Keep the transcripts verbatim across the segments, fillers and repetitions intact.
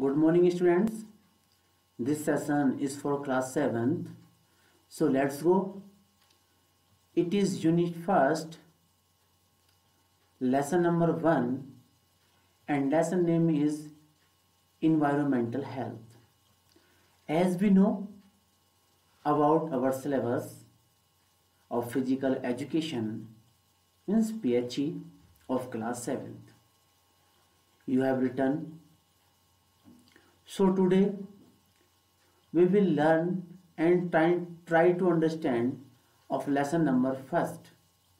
Good morning, students. This session is for class seventh. So let's go. It is unit first, lesson number one, and lesson name is environmental health. As we know about our syllabus of physical education, means P H E of class seventh, you have written. So today we will learn and try, try to understand of lesson number first,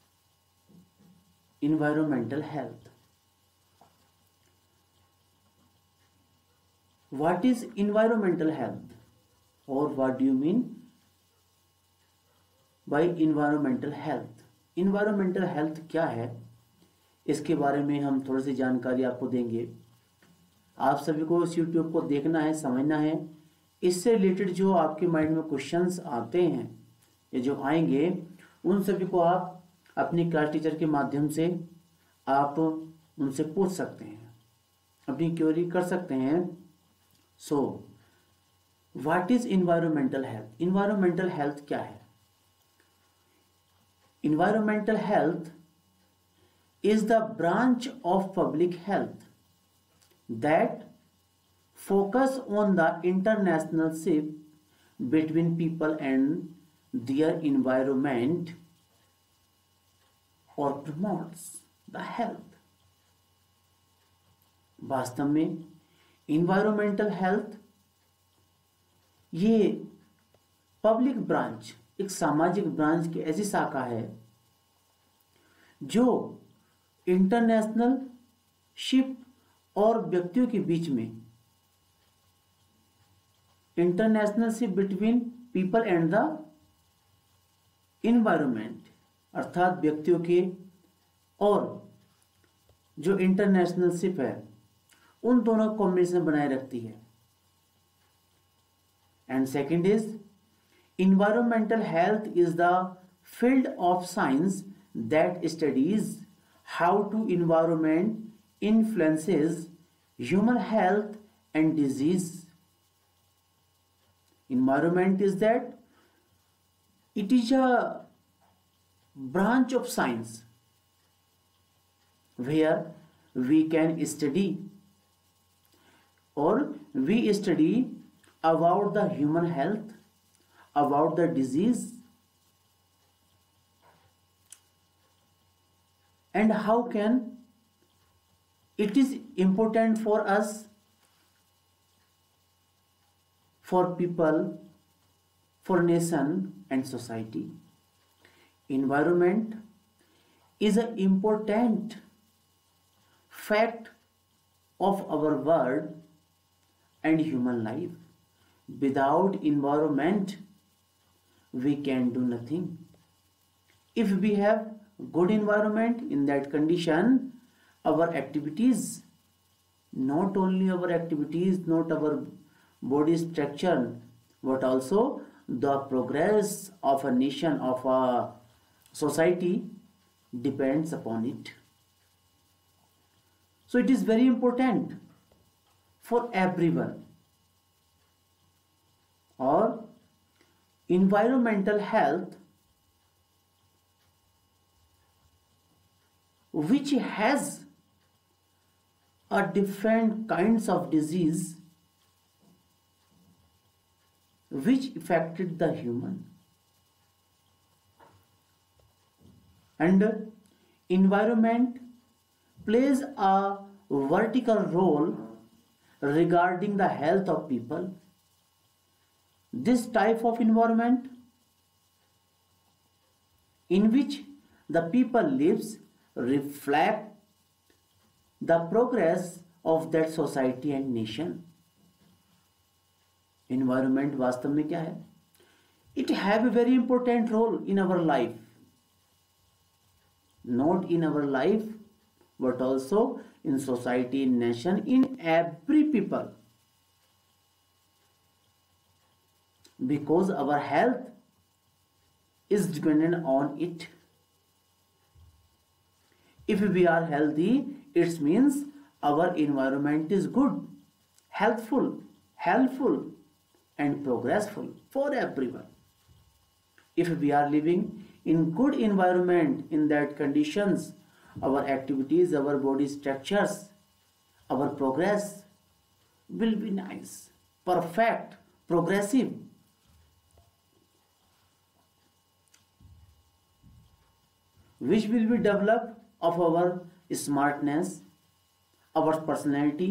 environmental health. What is environmental health, or what do you mean by environmental health? environmental health क्या है, इसके बारे में हम थोड़ी सी जानकारी आपको देंगे। आप सभी को इस यूट्यूब को देखना है, समझना है। इससे रिलेटेड जो आपके माइंड में क्वेश्चंस आते हैं या जो आएंगे, उन सभी को आप अपनी क्लास टीचर के माध्यम से आप उनसे पूछ सकते हैं, अपनी क्वेरी कर सकते हैं। So what is environmental health? Environmental health क्या है? Environmental health is the branch of public health that focus on the internship between people and their environment or promotes the health. वास्तव में environmental health ये public branch, एक सामाजिक branch की ऐसी शाखा है जो इंटरनेशनल शिप और व्यक्तियों के बीच में, international ship between people and the environment, अर्थात व्यक्तियों के और जो इंटरनेशनल शिप है उन दोनों कॉम्बिनेशन बनाए रखती है। And second is environmental health is the field of science that studies how to environment influences human health and disease. Environment is that it is a branch of science where we can study or we study about the human health, about the disease, and how can it is important for us, for people, for nation and society. Environment is an important fact of our world and human life. Without environment we can do nothing. If we have good environment, in that condition our activities, not only our activities, not our body structure, but also the progress of a nation, of a society depends upon it. So it is very important for everyone. Or environmental health, which has a different kinds of disease which affected the human, and environment plays a vertical role regarding the health of people. This type of environment in which the people lives reflect the progress of that society and nation. Environment वास्तव में क्या है? It have a very important role in our life, not in our life but also in society, in nation, in every people. Because our health is dependent on it. If we are healthy, it means our environment is good healthful, helpful, and progressful for everyone. If we are living in good environment, in that conditions, our activities, our body structures, our progress will be nice, perfect, progressive. Which will be developed of our smartness, our personality,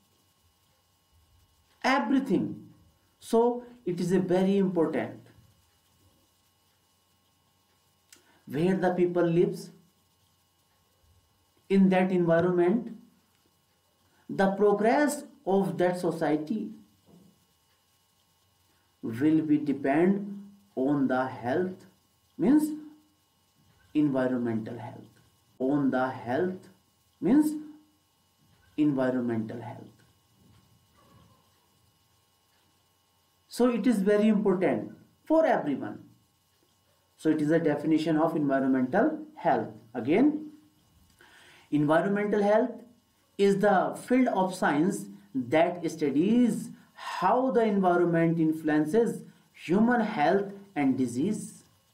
everything. So it is a very important where the people lives, in that environment, the progress of that society will be depend on the health, means environmental health, on the health means environmental health. So it is very important for everyone. So it is a definition of environmental health. Again, environmental health is the field of science that studies how the environment influences human health and disease.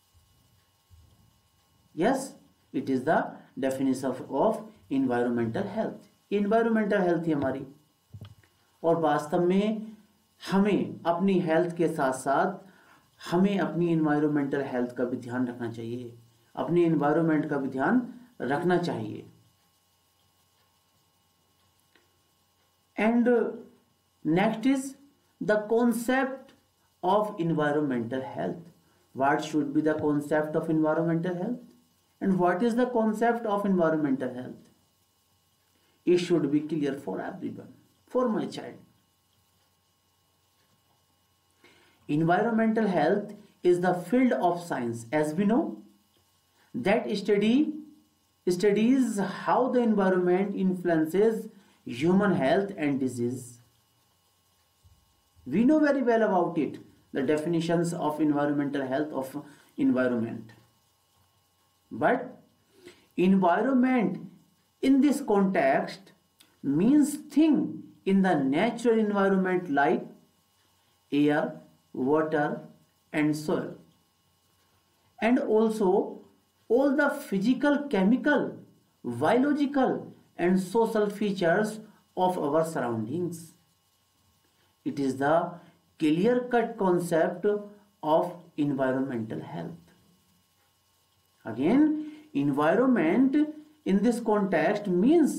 Yes, it is the definition of, of environmental health. environmental health ही हमारी, और वास्तव में हमें अपनी health के साथ साथ हमें अपनी environmental health का भी ध्यान रखना चाहिए, अपनी environment का भी ध्यान रखना चाहिए. And uh, next is the concept of environmental health. What should be the concept of environmental health? And what is the concept of environmental health? It should be clear for everyone, for my child. Environmental health is the field of science, as we know, that study studies how the environment influences human health and disease. We know very well about it, the definitions of environmental health of environment. But environment in this context means thing in the natural environment like air, water and soil, and also all the physical, chemical, biological and social features of our surroundings. It is the clear-cut concept of environmental health. Again, environment in this context means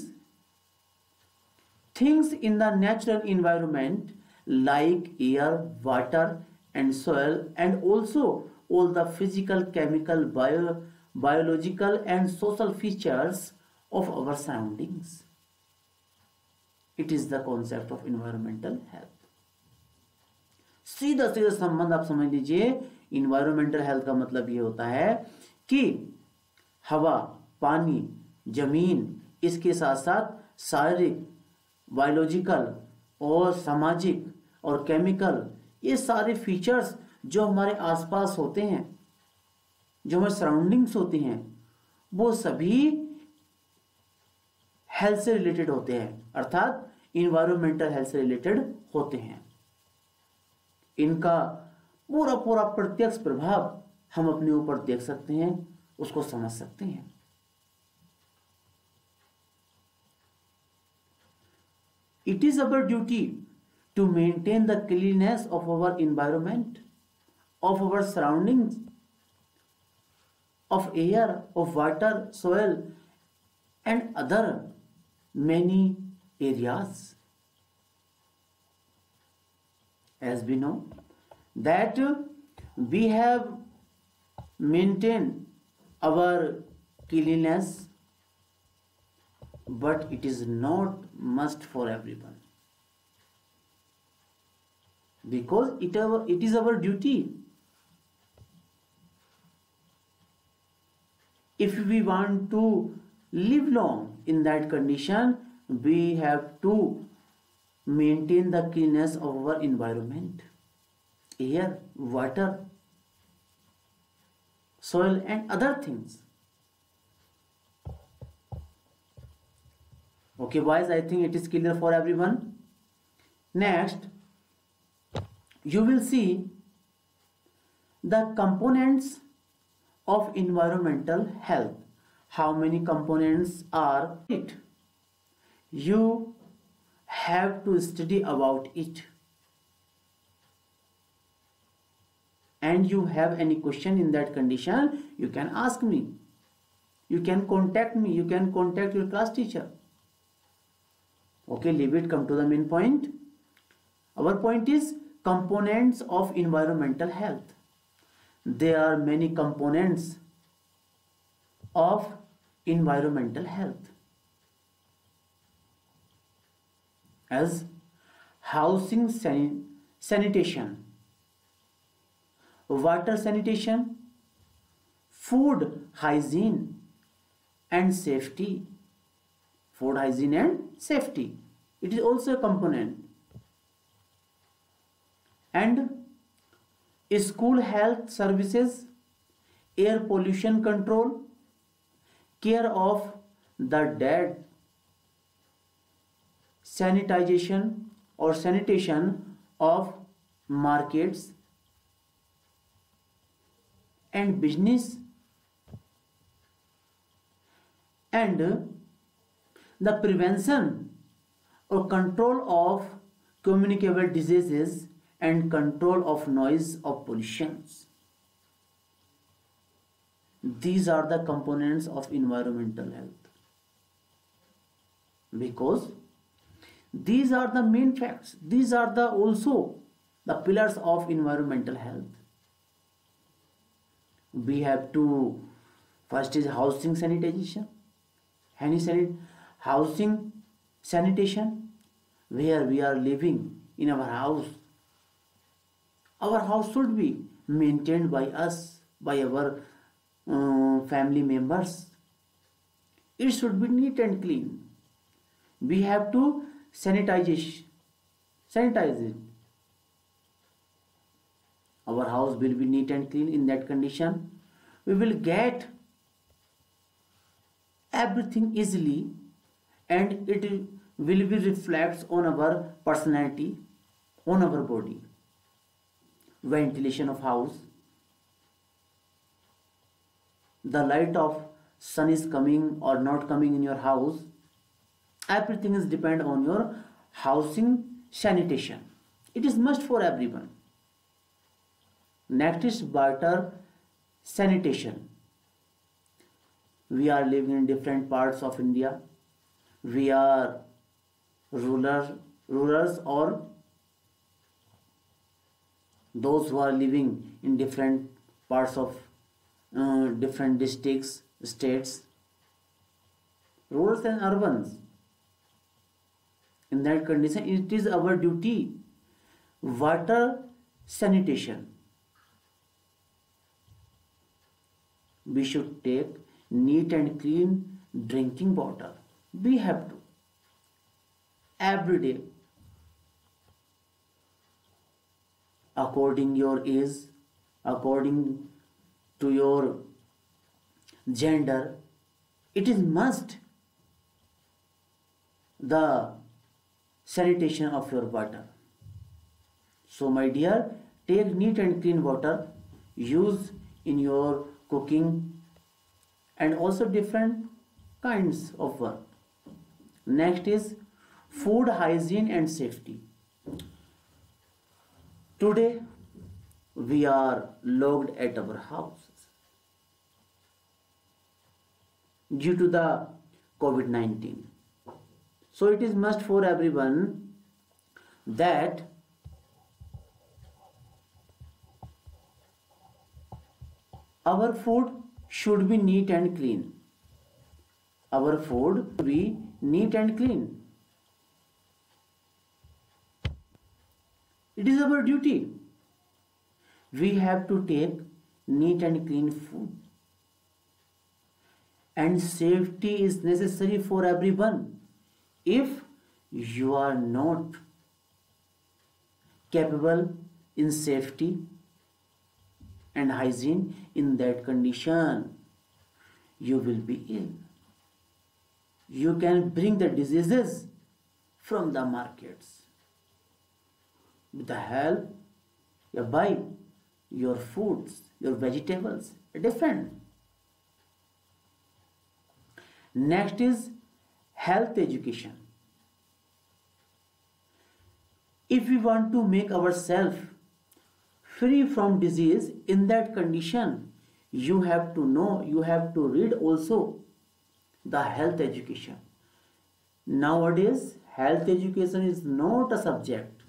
things in the natural environment like air, water and soil, and also all the physical, chemical, bio, biological and social features of our surroundings. It is the concept of environmental health. सीधा सीधा संबंध आप समझ लीजिए, environmental health का मतलब ये होता है कि हवा, पानी, जमीन, इसके साथ साथ शारीरिक, बायोलॉजिकल और सामाजिक और केमिकल, ये सारे फीचर्स जो हमारे आसपास होते हैं, जो हमारे सराउंडिंग्स होती हैं, वो सभी हेल्थ से रिलेटेड होते हैं, अर्थात इन्वायरमेंटल हेल्थ से रिलेटेड होते हैं. इनका पूरा पूरा प्रत्यक्ष प्रभाव हम अपने ऊपर देख सकते हैं, उसको समझ सकते हैं. It is our duty to maintain the cleanliness of our environment, of our surroundings, of air, of water, soil, and other many areas. As we know that we have maintained our cleanliness, but it is not must for everyone, because it, our, it is our duty. If we want to live long in that condition, we have to maintain the cleanness of our environment, air, water, soil and other things. Okay boys, I think it is clear for everyone. Next, you will see the components of environmental health. How many components are it? You have to study about it. And you have any question in that condition, you can ask me. You can contact me. You can contact your class teacher. Okay, leave it. Come to the main point. Our point is components of environmental health. There are many components of environmental health, as housing san sanitation, water sanitation, food hygiene and safety. Food hygiene and safety, it is also a component. And school health services, air pollution control, care of the dead, sanitization or sanitation of markets and business, and the prevention or control of communicable diseases and control of noise of pollutions. These are the components of environmental health, because these are the main facts. These are the also the pillars of environmental health. We have to, first is housing sanitation. Any sanit housing sanitation, where we are living in our house. Our house should be maintained by us, by our uh, family members. It should be neat and clean. We have to sanitize it. Sanitize it. Our house will be neat and clean. In that condition, we will get everything easily, and it will be reflects on our personality, on our body. Ventilation of house, the light of sun is coming or not coming in your house, everything is depend on your housing sanitation. It is must for everyone. Next is water sanitation. We are living in different parts of India. We are rural, rurals, or those who are living in different parts of uh, different districts, states, rurals and urbans. In that condition, it is our duty. Water sanitation. We should take neat and clean drinking water. We have to every day, according your age, according to your gender, it is must the sanitation of your water. So my dear, take neat and clean water, use in your cooking and also different kinds of work. Next is food hygiene and safety. Today we are locked at our houses due to the COVID nineteen. So it is must for everyone that our food should be neat and clean. Our food should be neat and clean. It is our duty. We have to take neat and clean food. And safety is necessary for everyone. If you are not capable in safety and hygiene, in that condition, you will be ill. You can bring the diseases from the markets. with the help you buy your foods, your vegetables, different. Next is health education. If we want to make ourselves free from disease, in that condition, you have to know, you have to read also the health education. Nowadays, health education is not a subject.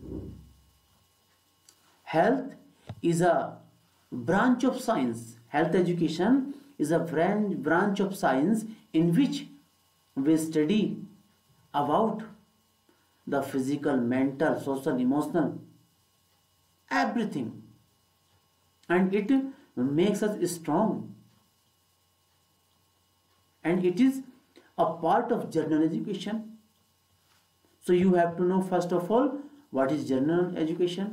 Health is a branch of science. Health education is a branch, branch of science in which we study about the physical, mental, social, emotional, everything. And it makes us strong. And it is a part of general education. So you have to know first of all what is general education.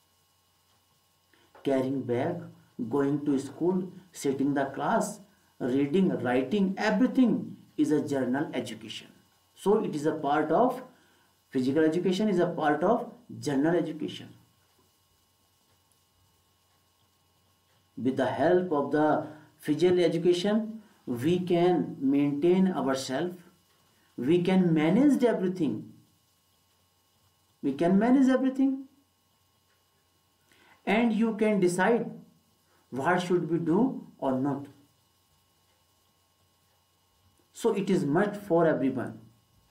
Carrying bag, going to school, sitting the class, reading, writing, everything is a general education. So it is a part of physical education, is a part of general education. With the help of the physical education, we can maintain ourselves, we can manage everything. We can manage everything. And you can decide what should we do or not. So it is must for everyone.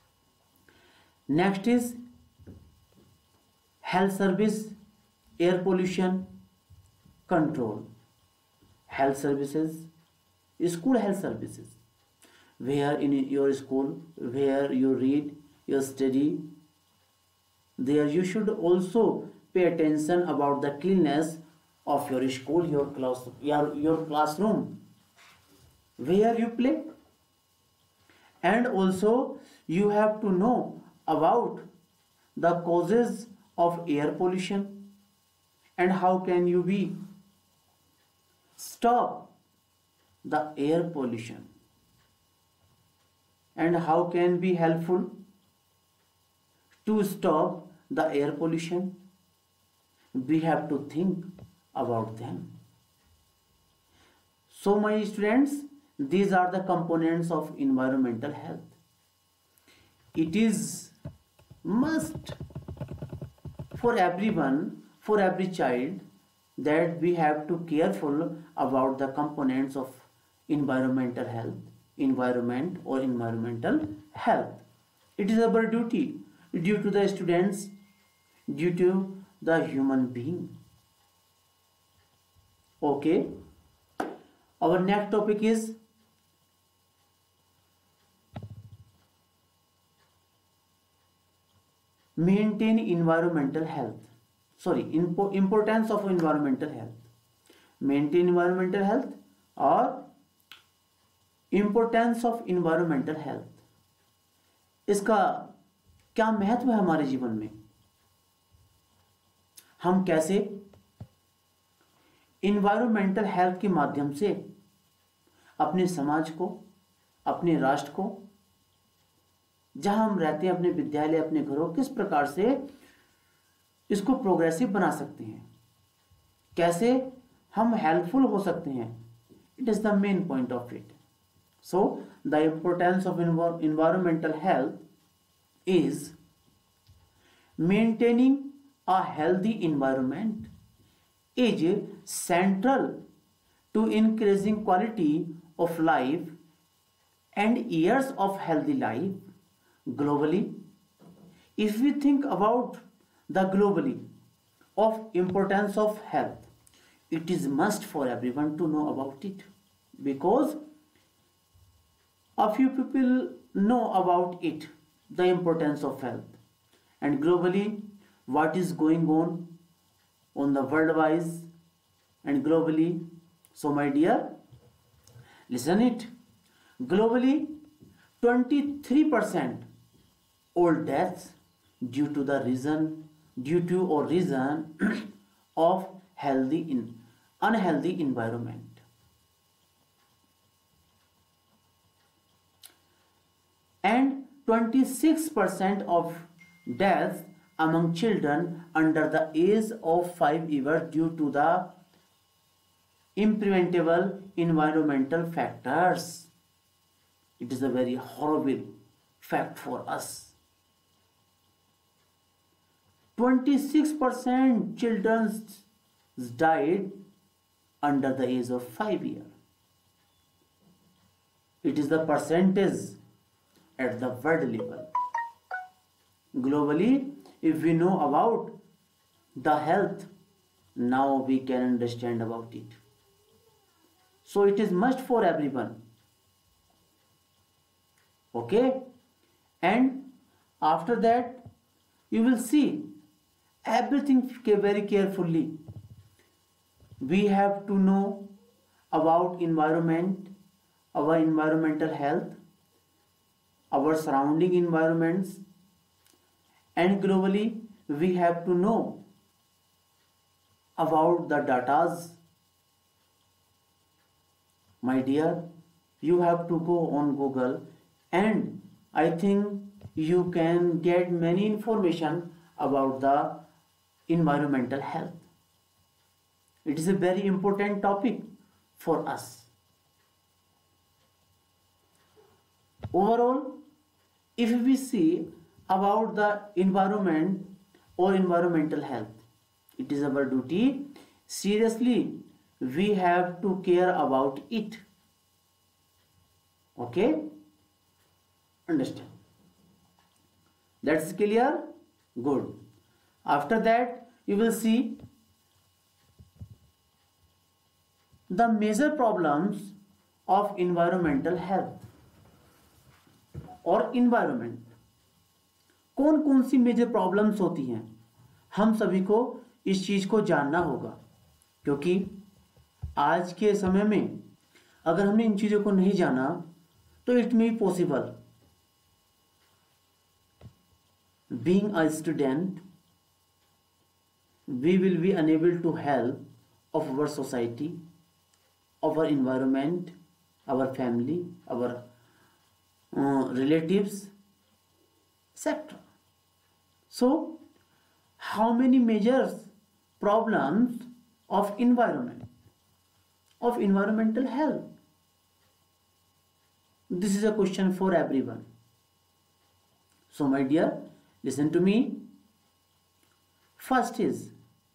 Next is health service, air pollution control. Health services, school health services, where in your school, where you read, you study, there you should also pay attention about the cleanness of your school, your class, your, your classroom, where you play. And also you have to know about the causes of air pollution and how can you be stop the air pollution and how can be helpful to stop the air pollution. We have to think about them. So my students, these are the components of environmental health. It is must for everyone, for every child, that we have to careful about the components of environmental health, environment or environmental health. It is our duty due to the students, due to the human being. Okay. Our next topic is maintain environmental health. Sorry, impo importance of environmental health. Maintain environmental health or importance of environmental health. इसका क्या महत्व है हमारे जीवन में? हम कैसे environmental health के माध्यम से अपने समाज को, अपने राष्ट्र को, जहां हम रहते हैं, अपने विद्यालय, अपने घरों, किस प्रकार से इसको प्रोग्रेसिव बना सकते हैं, कैसे हम हेल्पफुल हो सकते हैं. It is the main point of it. So the importance of environmental health is maintaining a healthy environment is central to increasing quality of life and years of healthy life globally. If we think about the globally of importance of health, it is must for everyone to know about it, because a few people know about it, the importance of health, and globally what is going on on the worldwide and globally. So my dear, listen it. Globally, twenty-three percent all deaths due to the reason due to or reason of healthy in unhealthy environment. And twenty-six percent of deaths among children under the age of five years due to the impreventable environmental factors. It is a very horrible fact for us. twenty-six percent children died under the age of five years. It is the percentage at the world level. Globally, if we know about the health, now we can understand about it. So it is must for everyone. Okay? And after that, you will see everything very carefully. We have to know about environment, our environmental health, our surrounding environments, and globally we have to know about the datas. My dear, you have to go on Google, and I think you can get many information about the environmental health. It is a very important topic for us. Overall, if we see about the environment or environmental health, it is our duty. Seriously, we have to care about it. Okay? Understand? That's clear? Good. After that, you will see the major problems of environmental health और environment. कौन कौन सी major problems होती हैं, हम सभी को इस चीज को जानना होगा, क्योंकि आज के समय में अगर हमने इन चीजों को नहीं जाना तो it may be possible being a student we will be unable to help of our society, our environment, our family, our uh, relatives, et cetera. So, how many measures problems of environment, of environmental health? This is a question for everyone. So, my dear, listen to me. First is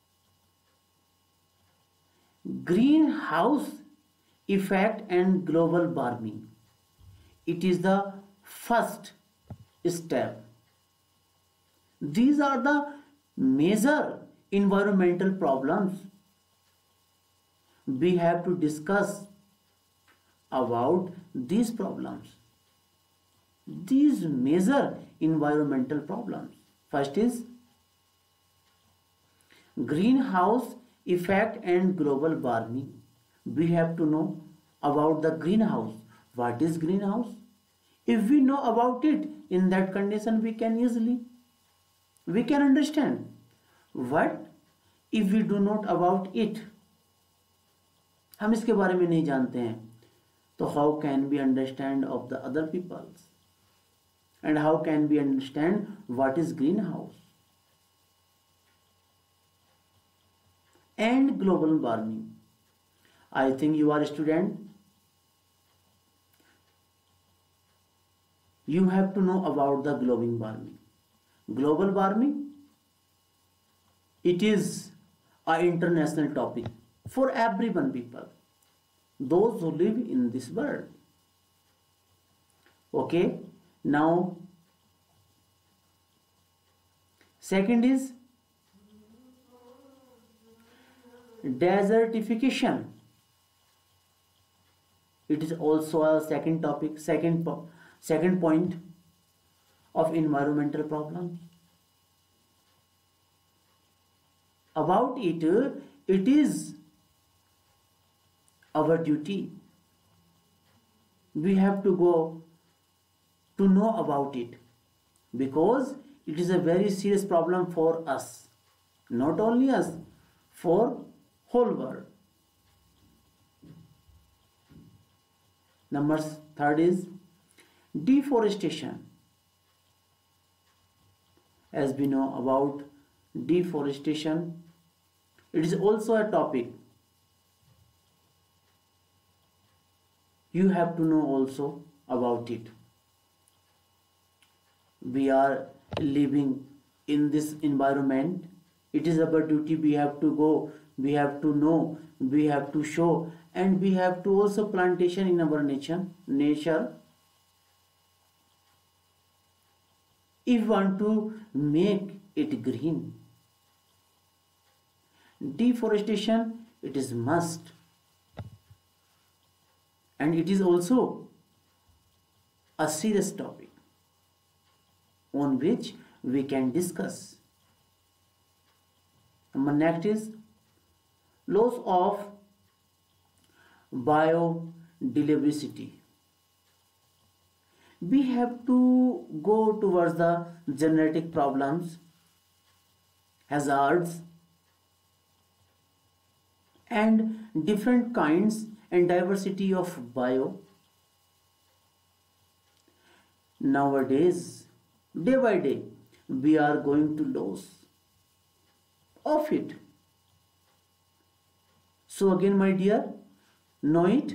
greenhouse effect and global warming. It is the first step. These are the major environmental problems we have to discuss about these problems. These major environmental problems. First is greenhouse effect and global warming. We have to know about the greenhouse. What is greenhouse? If we know about it, in that condition we can easily, we can understand. What if we do not about it? हम इसके बारे में नहीं जानते हैं, तो how can we understand of the other peoples? And how can we understand what is greenhouse? And global warming. I think you are a student. You have to know about the global warming. Global warming, it is an international topic for everyone people, those who live in this world. Okay, now second is desertification. It is also a second topic, second po second point of environmental problems. About it, it is our duty. We have to go to know about it, because it is a very serious problem for us, not only us, for whole world. Number third is deforestation. as we know about deforestation. It is also a topic you have to know also about it. We are living in this environment. It is our duty. We have to go, we have to know, we have to show, and we have to also plantation in our nation nature. If we want to make it green, deforestation, it is must, and it is also a serious topic on which we can discuss. Number next is loss of biodiversity. We have to go towards the genetic problems, hazards, and different kinds and diversity of bio. Nowadays, day by day, we are going to lose of it. So again, my dear, know it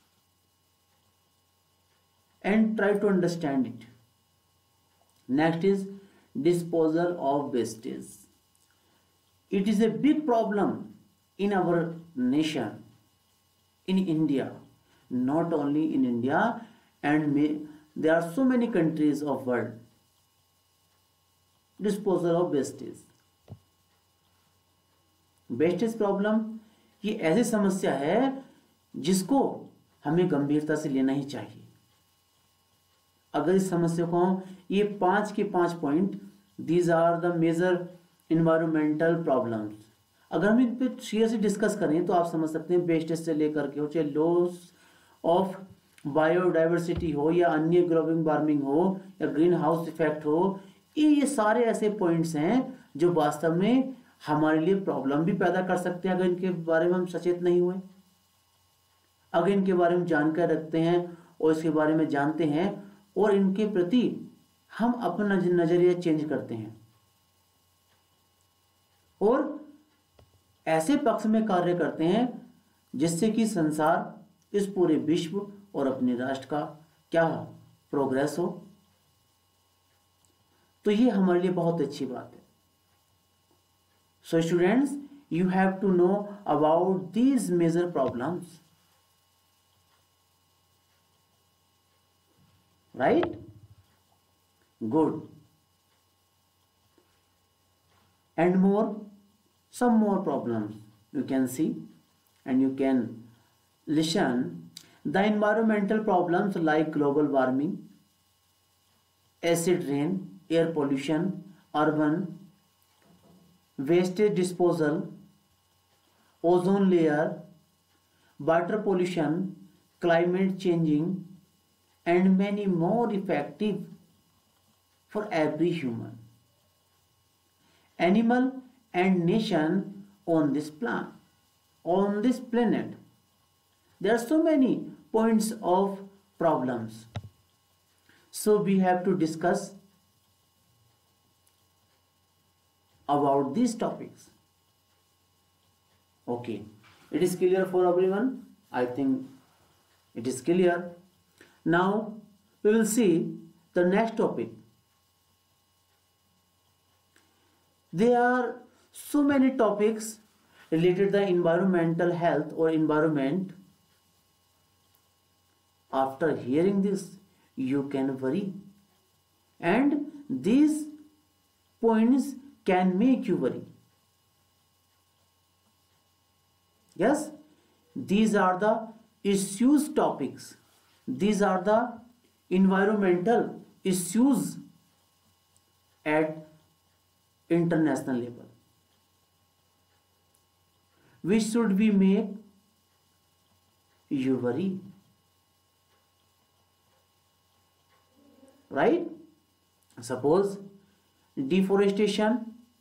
and try to understand it. Next is disposal of wastage. It is a big problem in our nation, in India, not only in India, and may, there are so many countries of world. Disposal of wastage. Wastage problem ये ऐसी समस्या है जिसको हमें गंभीरता से लेना ही चाहिए। अगर इस समस्या को ये पांच के पांच point, these are the major environmental problems, अगर हम इन पे सीरियसली डिस्कस करें तो आप समझ सकते हैं वेस्टेज से लेकर के हो, चाहे लॉस ऑफ बायोडाइवर्सिटी हो या अन्य ग्लोबल वार्मिंग हो या ग्रीन हाउस इफेक्ट हो, ये ये सारे ऐसे पॉइंट्स हैं जो वास्तव में हमारे लिए प्रॉब्लम भी पैदा कर सकते हैं अगर इनके बारे में हम सचेत नहीं हुए। अगर इनके बारे में जानकारी रखते हैं और इसके बारे में जानते हैं और इनके प्रति हम अपना नजरिया चेंज करते हैं और ऐसे पक्ष में कार्य करते हैं जिससे कि संसार, इस पूरे विश्व और अपने राष्ट्र का क्या प्रोग्रेस हो, तो ये हमारे लिए बहुत अच्छी बात है। So students, you have to know about these major problems, right? Good. And more, some more problems you can see and you can listen. The environmental problems like global warming, acid rain, air pollution, urban wastage disposal, ozone layer, water pollution, climate changing, and many more effective for every human, animal, and nation on this planet. On this planet, there are so many points of problems. So we have to discuss about these topics. Okay, it is clear for everyone? I think it is clear. Now we will see the next topic. There are so many topics related to the environmental health or environment. After hearing this, you can worry, and these points can make you worry. Yes, these are the issues topics. These are the environmental issues at international level. Which should we make you worry? Right? Suppose deforestation,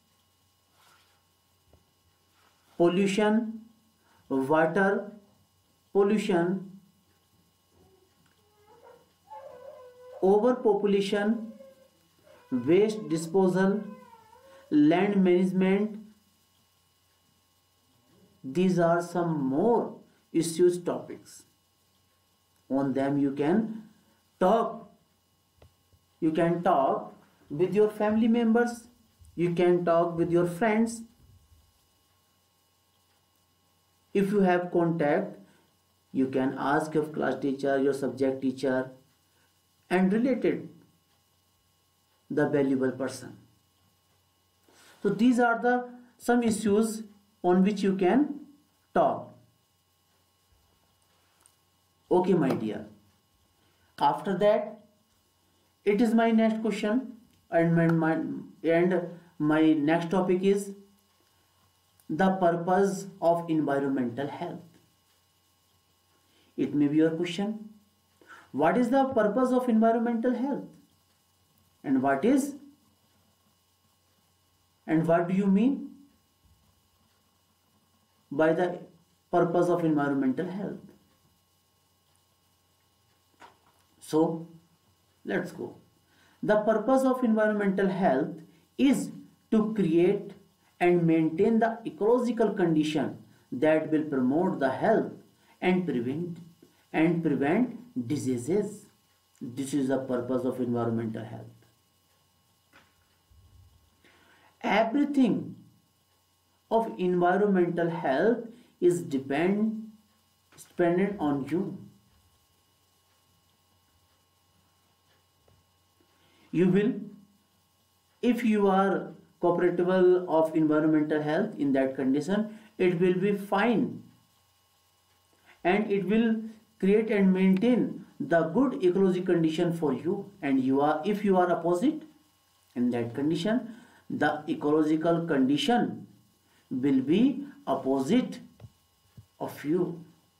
pollution, water pollution, overpopulation, waste disposal, land management. These are some more issues topics. On them you can talk. You can talk with your family members. You can talk with your friends. If you have contact, you can ask your class teacher, your subject teacher, and related the valuable person. So these are the some issues on which you can talk. Okay, my dear. After that, it is my next question, and my, my and my next topic is the purpose of environmental health. It may be your question. What is the purpose of environmental health? And what is and what do you mean by the purpose of environmental health? So let's go. The purpose of environmental health is to create and maintain the ecological condition that will promote the health and prevent and prevent diseases. This is the purpose of environmental health. Everything of environmental health is depend dependent on you. You will, if you are cooperative of environmental health, in that condition it will be fine, and it will create and maintain the good ecological condition for you. And you are, if you are opposite, in that condition the ecological condition will be opposite of you,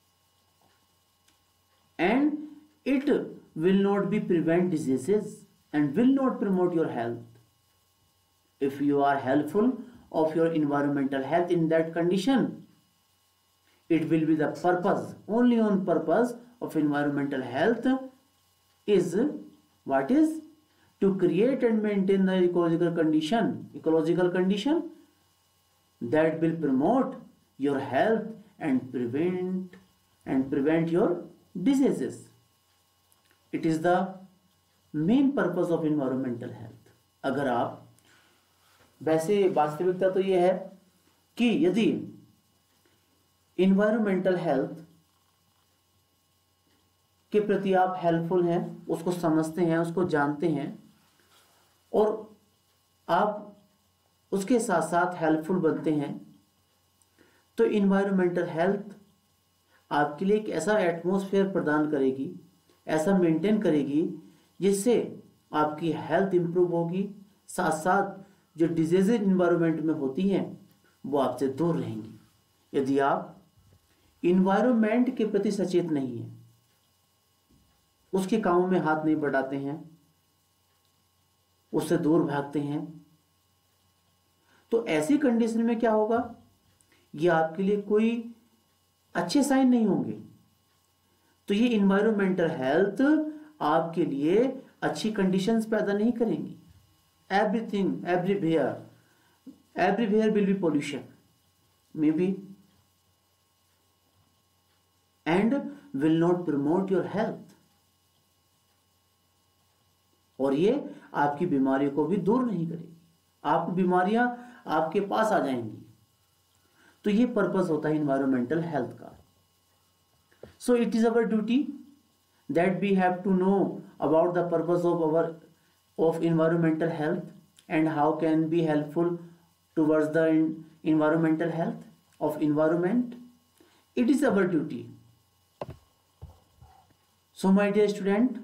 and it will not be prevent diseases and will not promote your health. If you are helpful of your environmental health, in that condition it will be the purpose, only on purpose of environmental health is what is to create and maintain the ecological condition ecological condition that will promote your health and prevent and prevent your diseases. It is the main purpose of environmental health. अगर आप, वैसे वास्तविकता तो यह है कि यदि environmental health के प्रति आप हेल्पफुल हैं, उसको समझते हैं, उसको जानते हैं, और आप उसके साथ साथ हेल्पफुल बनते हैं, तो इन्वायरमेंटल हेल्थ आपके लिए एक ऐसा एटमॉस्फेयर प्रदान करेगी, ऐसा मेंटेन करेगी जिससे आपकी हेल्थ इंप्रूव होगी, साथ साथ जो डिजीजेज इन्वायरमेंट में होती हैं वो आपसे दूर रहेंगी. यदि आप इन्वायरमेंट के प्रति सचेत नहीं हैं, उसके कामों में हाथ नहीं बढ़ाते हैं, उससे दूर भागते हैं, तो ऐसी कंडीशन में क्या होगा, ये आपके लिए कोई अच्छे साइन नहीं होंगे. तो ये इन्वायरमेंटल हेल्थ आपके लिए अच्छी कंडीशंस पैदा नहीं करेंगी. Everything everywhere everywhere will be pollution may be and will not promote your health, और ये आपकी बीमारियों को भी दूर नहीं करेगी. आपकी बीमारियां आपके पास आ जाएंगी. तो ये पर्पस होता है इन्वायरमेंटल हेल्थ का. So it is our duty that we have to know about the purpose of our of environmental health and how can be helpful towards the environmental health of environment. It is our duty. So my dear student,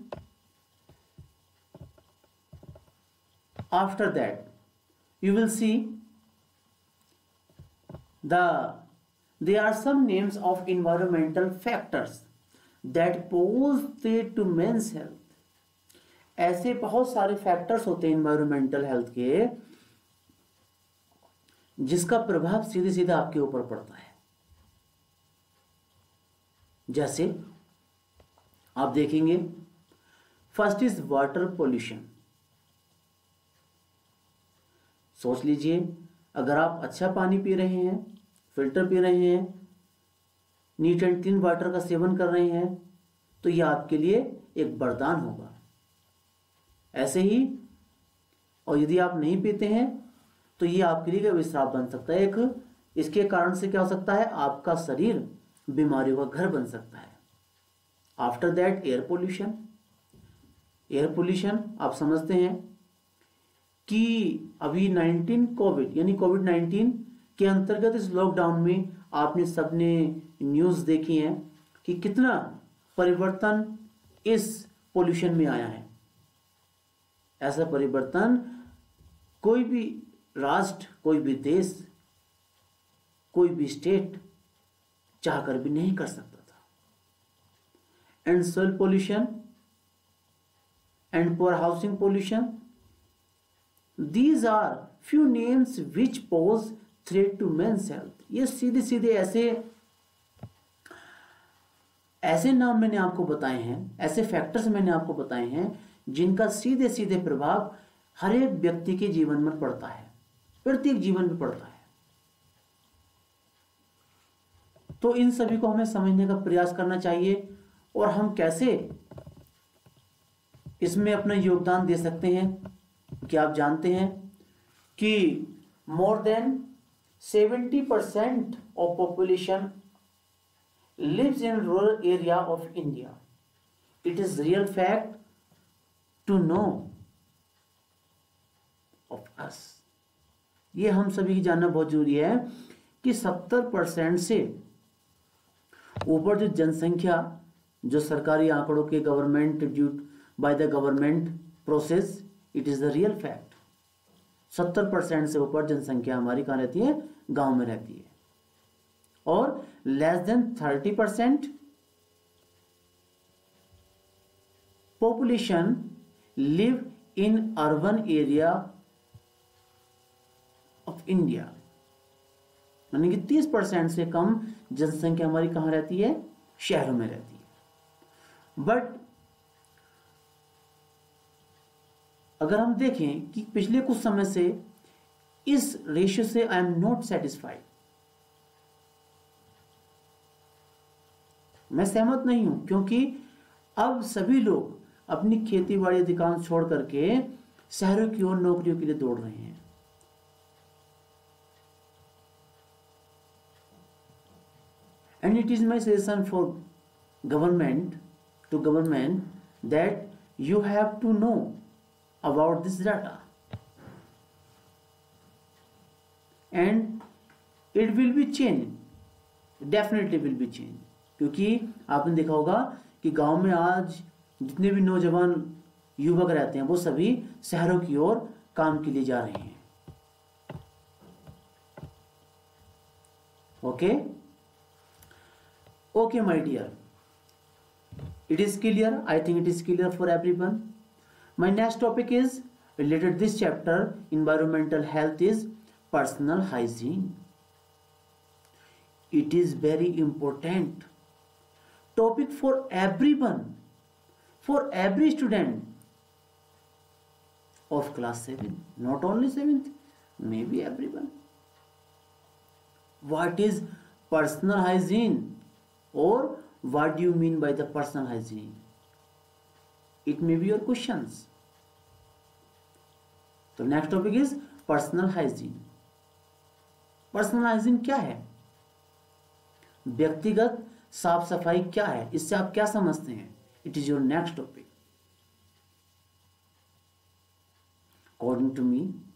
after that you will see the there are some names of environmental factors that pose threat to men's health. ऐसे बहुत सारे factors होते हैं environmental health के जिसका प्रभाव सीधे सीधे आपके ऊपर पड़ता है. जैसे आप देखेंगे, फर्स्ट इज वाटर पोल्यूशन. सोच लीजिए, अगर आप अच्छा पानी पी रहे हैं, फिल्टर पी रहे हैं, नीट एंड क्लीन वाटर का सेवन कर रहे हैं, तो यह आपके लिए एक वरदान होगा। ऐसे ही, और यदि आप नहीं पीते हैं तो यह आपके लिए अभिशाप बन सकता है। एक इसके कारण से क्या हो सकता है, आपका शरीर बीमारियों का घर बन सकता है। After that, air pollution. Air pollution आप समझते हैं कि अभी नाइनटीन कोविड यानी कोविड नाइनटीन के अंतर्गत इस लॉकडाउन में आपने सबने न्यूज़ देखी है कि कितना परिवर्तन इस पोल्यूशन में आया है। ऐसा परिवर्तन कोई भी राष्ट्र, कोई भी देश, कोई भी स्टेट चाहकर भी नहीं कर सकता था। And soil pollution and poor housing pollution, these are few names which pose threat to men's health. ये सीधे सीधे ऐसे ऐसे नाम मैंने आपको बताए हैं, ऐसे फैक्टर्स मैंने आपको बताए हैं जिनका सीधे सीधे प्रभाव हर एक व्यक्ति के जीवन में पड़ता है, प्रत्येक जीवन में पड़ता है। तो इन सभी को हमें समझने का प्रयास करना चाहिए और हम कैसे इसमें अपना योगदान दे सकते हैं। क्या आप जानते हैं कि more than seventy percent of population lives in rural area of India. It is real fact to know of us. ये हम सभी की जानना बहुत जरूरी है कि सत्तर परसेंट से ऊपर जो जनसंख्या, जो सरकारी आंकड़ों के government due by the government process, it is the real fact. सत्तर परसेंट से ऊपर जनसंख्या हमारी कहाँ रहती है, गांव में रहती है। और less than thirty percent population live in urban area of India, यानी कि तीस परसेंट से कम जनसंख्या हमारी कहां रहती है, शहरों में रहती है। बट अगर हम देखें कि पिछले कुछ समय से इस रेशियो से आई एम नॉट सेटिस्फाइड, मैं सहमत नहीं हूं, क्योंकि अब सभी लोग अपनी खेती बाड़ी अधिकांश छोड़ करके शहरों की ओर नौकरियों के लिए दौड़ रहे हैं। And it is my suggestion for government to government that you have to know about this data and it will be change, definitely will be change. क्योंकि आपने देखा होगा कि गांव में आज जितने भी नौजवान युवक रहते हैं वो सभी शहरों की ओर काम के लिए जा रहे हैं। Okay okay my dear, it is clear, I think it is clear for everyone. My next topic is related this chapter, environmental health is personal hygiene. It is very important topic for everyone, for every student of class seven, not only seventh, maybe everyone. What is personal hygiene, or what do you mean by the personal hygiene? It may be your questions. तो next topic is personal hygiene. Personal hygiene क्या है, व्यक्तिगत साफ सफाई क्या है, इससे आप क्या समझते हैं? It is your next topic. According to me,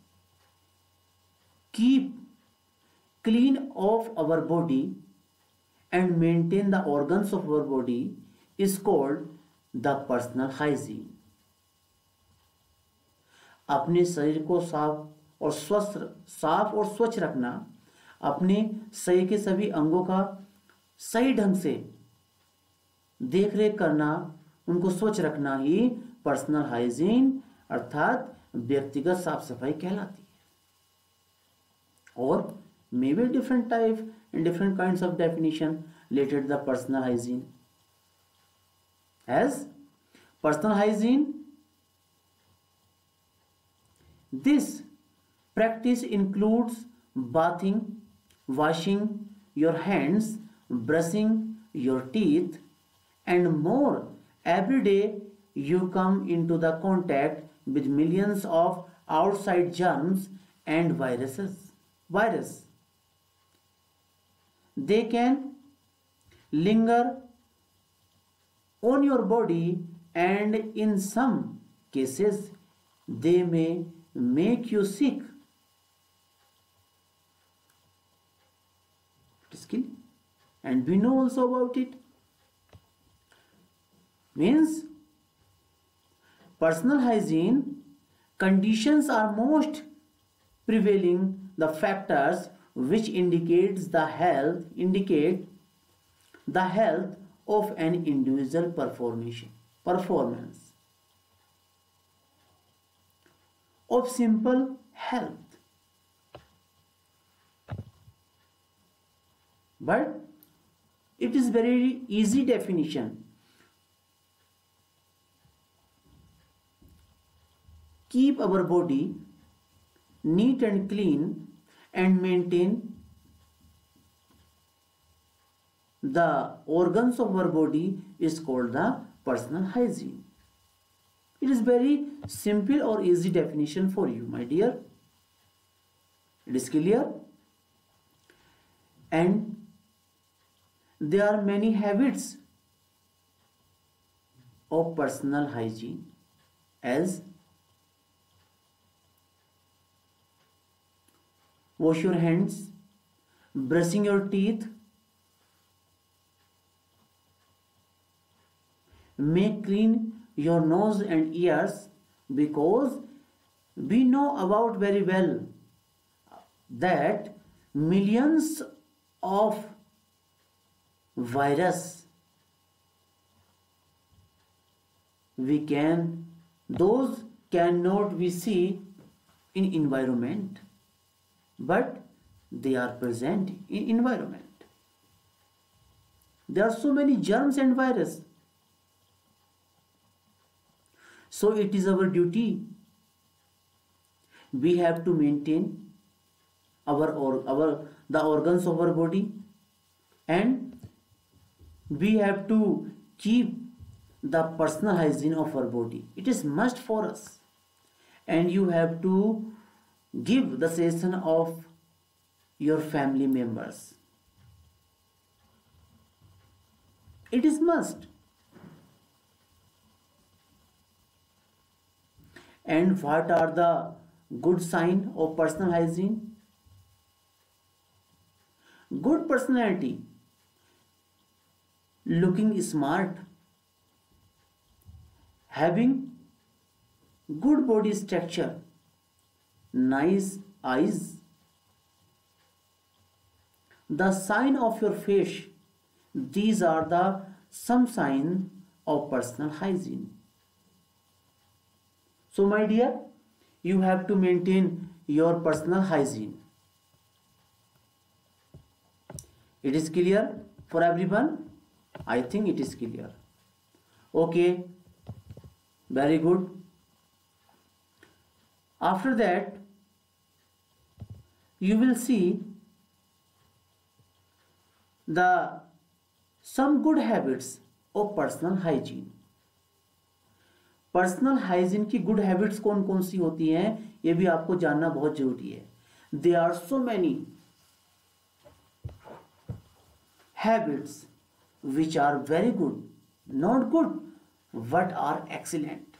keep clean of our body and maintain the organs of our body is called the personal hygiene. अपने शरीर को साफ और स्वस्थ साफ और स्वच्छ रखना, अपने शरीर के सभी अंगों का सही ढंग से देखरेख करना, उनको स्वच्छ रखना ही पर्सनल हाइजीन अर्थात व्यक्तिगत साफ सफाई कहलाती है। और may be different type and different kinds of definition related the personal hygiene as personal hygiene, this Practice includes bathing, washing your hands, brushing your teeth, and more. Every day you come into the contact with millions of outside germs and viruses. Virus. They can linger on your body, and in some cases they may make you sick. Skill, and we know also about it. Means personal hygiene conditions are most prevailing the factors which indicates the health indicate the health of an individual performance performance of simple health. But it is very easy definition. Keep our body neat and clean and maintain the organs of our body is called the personal hygiene. It is very simple or easy definition for you, my dear. It is clear? And there are many habits of personal hygiene as wash your hands, brushing your teeth, make clean your nose and ears, because we know about very well that millions of virus we can those cannot we see in environment, but they are present in environment. There are so many germs and virus, so it is our duty, we have to maintain our or our the organs of our body, and we have to keep the personal hygiene of our body. It is must for us, and you have to give the suggestion of your family members. It is must. And what are the good sign of personal hygiene? Good personality, looking smart, having good body structure, nice eyes, the sign of your face. These are the some signs of personal hygiene. So my dear, you have to maintain your personal hygiene. It is clear for everyone? I think it is clear. Okay, very good. After that, you will see the some good habits of personal hygiene. Personal hygiene की good habits कौन कौन सी होती हैं, ये भी आपको जानना बहुत जरूरी है. They are so many habits which are very good, not good but are excellent,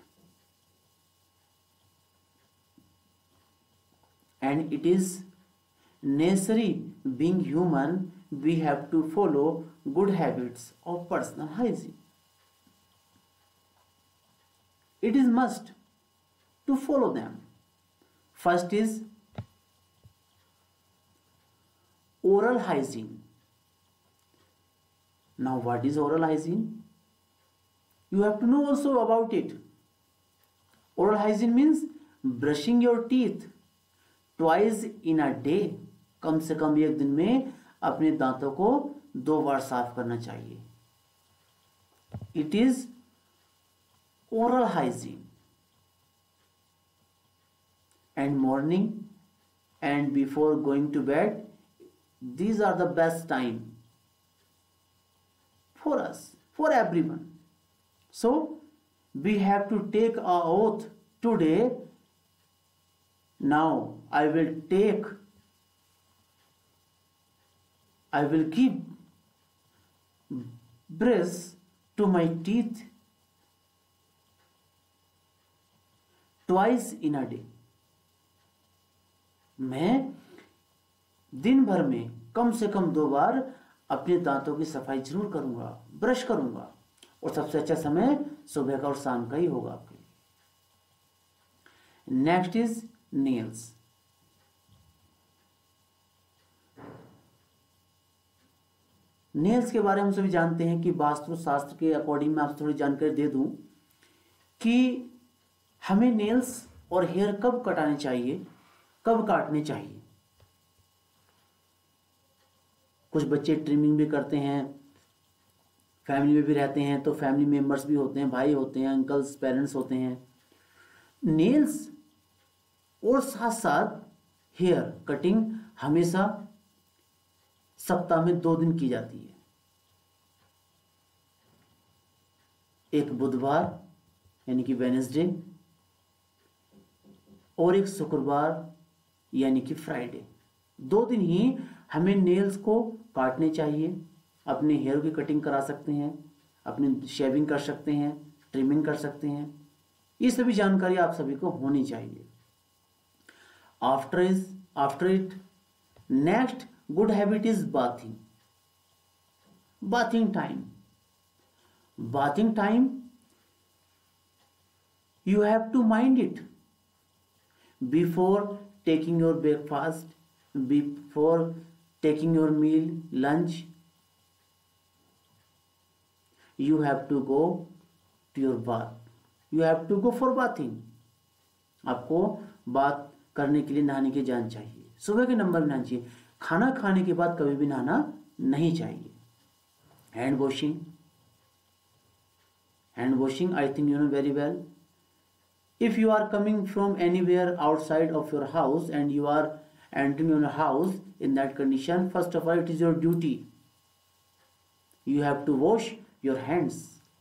and it is necessary being human we have to follow good habits of personal hygiene. It is must to follow them. First is oral hygiene. Now what is oral hygiene? You have to know also about it. Oral hygiene means brushing your teeth twice in a day. कम से कम एक दिन में अपने दांतों को दो बार साफ करना चाहिए. It is oral hygiene. And morning and before going to bed, these are the best time for us, for everyone. So we have to take a oath today. Now I will take, I will keep brush to my teeth twice in a day. मैं दिन भर में कम से कम दो बार अपने दांतों की सफाई जरूर करूंगा, ब्रश करूंगा, और सबसे अच्छा समय सुबह का और शाम का ही होगा आपके लिए। Next is nails. नेल्स के बारे में हम सभी जानते हैं कि वास्तु शास्त्र के अकॉर्डिंग मैं आपसे थोड़ी जानकारी दे दूं कि हमें नेल्स और हेयर कब कटाने चाहिए, कब काटने चाहिए। कुछ बच्चे ट्रिमिंग भी करते हैं, फैमिली में भी रहते हैं, तो फैमिली मेंबर्स भी होते हैं, भाई होते हैं, अंकल्स, पेरेंट्स होते हैं। नेल्स और साथ साथ हेयर कटिंग हमेशा सप्ताह में दो दिन की जाती है, एक बुधवार यानी कि वेडनेसडे और एक शुक्रवार यानी कि फ्राइडे। दो दिन ही हमें नेल्स को काटने चाहिए। अपने हेयर की कटिंग करा सकते हैं, अपनी शेविंग कर सकते हैं, ट्रिमिंग कर सकते हैं। ये सभी जानकारी आप सभी को होनी चाहिए। After is after it next good habit is bathing. Bathing time bathing time you have to mind it before taking your breakfast, before taking your meal, lunch. You have to go to your bath. You have to go for bathing. आपको बात करने के लिए नहाने की जान चाहिए। सुबह के नंबर में नहाना चाहिए। खाना खाने के बाद कभी भी नहाना नहीं चाहिए। Hand washing hand washing I think you know very well. If you are coming from anywhere outside of your house and you are entering your house in that condition, first of all it is your duty. You have to wash your hands.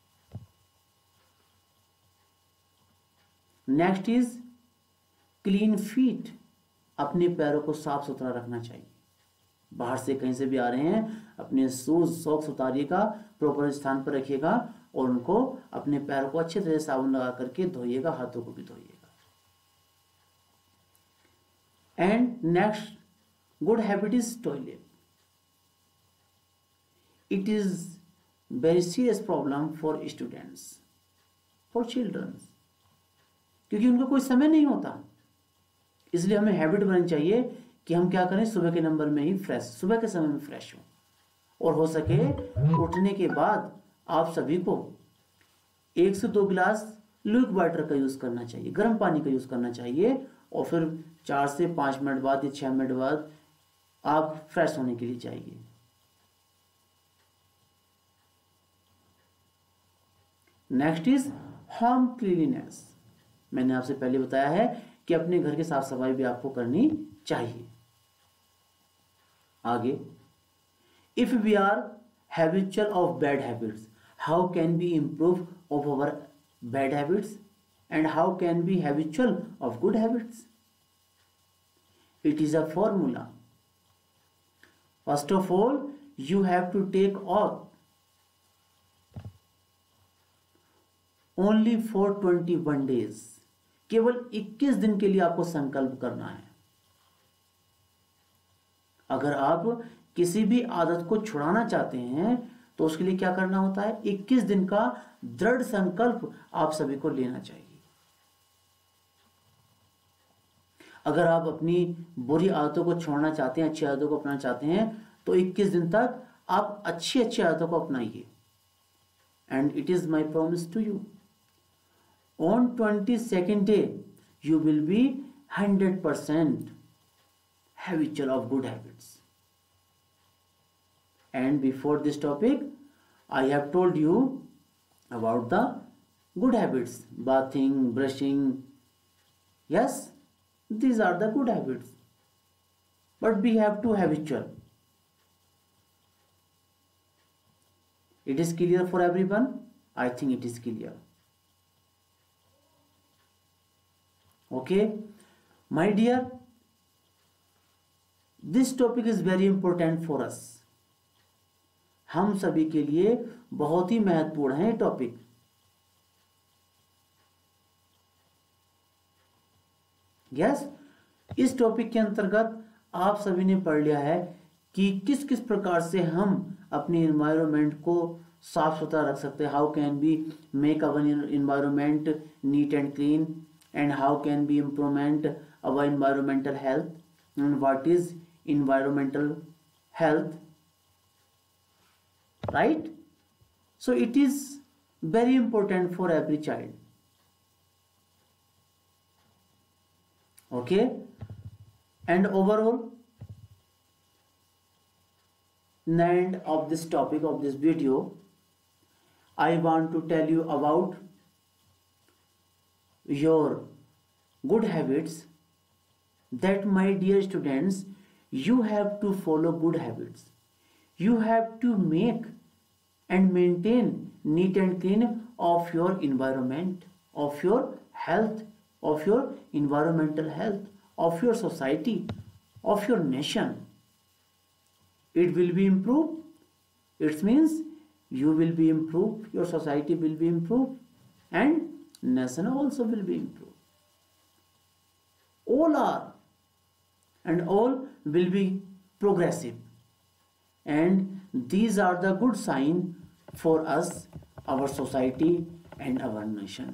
Next is clean feet. अपने पैरों को साफ सुथरा रखना चाहिए। बाहर से कहीं से भी आ रहे हैं, अपने शूज सॉक्स उतारिएगा, प्रॉपर स्थान पर रखिएगा और उनको अपने पैरों को अच्छे तरह साबुन लगा करके धोइएगा, हाथों को भी धोइएगा। And next good habit is toilet. It is very serious problem for students, for childrens, क्योंकि उनको कोई समय नहीं होता। इसलिए हमें हैबिट बनानी चाहिए कि हम क्या करें, सुबह के नंबर में ही फ्रेश, सुबह के समय में फ्रेश हो, और हो सके उठने के बाद आप सभी को एक से दो गिलास लूक वाटर का यूज करना चाहिए, गर्म पानी का यूज करना चाहिए, और फिर चार से पांच मिनट बाद या छह मिनट बाद आप फ्रेश होने के लिए चाहिए। Next is home cleanliness. मैंने आपसे पहले बताया है कि अपने घर की साफ सफाई भी आपको करनी चाहिए। आगे, if we are habitual of bad habits, how can be improve of our bad habits and how can be habitual of good habits? It is a formula. First of all you have to take of only for twenty one days. केवल इक्कीस दिन के लिए आपको संकल्प करना है। अगर आप किसी भी आदत को छुड़ाना चाहते हैं तो उसके लिए क्या करना होता है, इक्कीस दिन का दृढ़ संकल्प आप सभी को लेना चाहिए। अगर आप अपनी बुरी आदतों को छोड़ना चाहते हैं, अच्छी आदतों को अपनाना चाहते हैं, तो इक्कीस दिन तक आप अच्छी अच्छी आदतों को अपनाइए। And it is my promise to you, on twenty-second day you will be one hundred percent habitual of good habits. And before this topic I have told you about the good habits, bathing, brushing. Yes, these are the good habits. but we have to habitual. It is clear for everyone? I think it is clear. Okay, my dear, this topic is very important for us. हम सभी के लिए बहुत ही महत्वपूर्ण है topic. Yes, इस topic के अंतर्गत आप सभी ने पढ़ लिया है कि किस किस प्रकार से हम अपनी एनवायरनमेंट को साफ सुथरा रख सकते हैं. How can be make our environment neat and clean, and how can be improvement our environmental health, and what is environmental health, right? So it is very important for every child. Okay, and overall, in the end of this topic of this video, I want to tell you about your good habits, that my dear students, you have to follow good habits. You have to make and maintain neat and clean of your environment, of your health, of your environmental health, of your society, of your nation. It will be improved. It means you will be improved, your society will be improved, and nation also will be improved. All are, and all will be progressive. And these are the good sign for us, our society and our nation.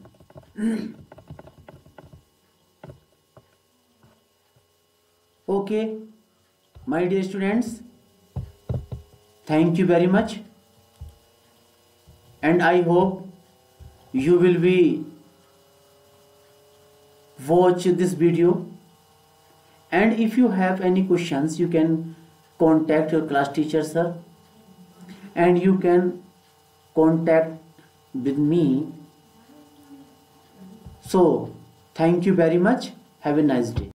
Okay, my dear students, thank you very much, and I hope you will be watch this video, and if you have any questions, you can contact your class teacher, sir, and you can contact with me. So thank you very much. Have a nice day.